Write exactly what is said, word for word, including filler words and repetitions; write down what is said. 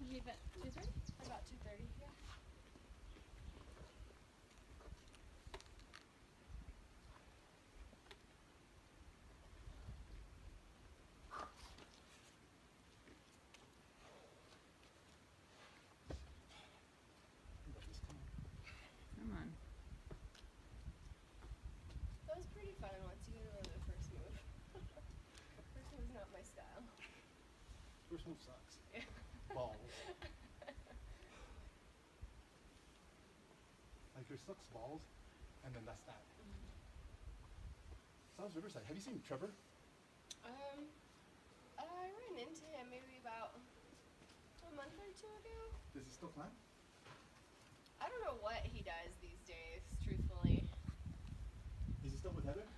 Leave at two thirty? About two thirty, yeah. Come on. That was pretty fun once you get to learn the first move. First move's not my style. First move sucks. Yeah. Balls. Like your sucks balls, and then that's that. Mm-hmm. South Riverside. Have you seen Trevor? Um, I ran into him maybe about a month or two ago. Does he still climb? I don't know what he does these days, truthfully. Is he still with Heather?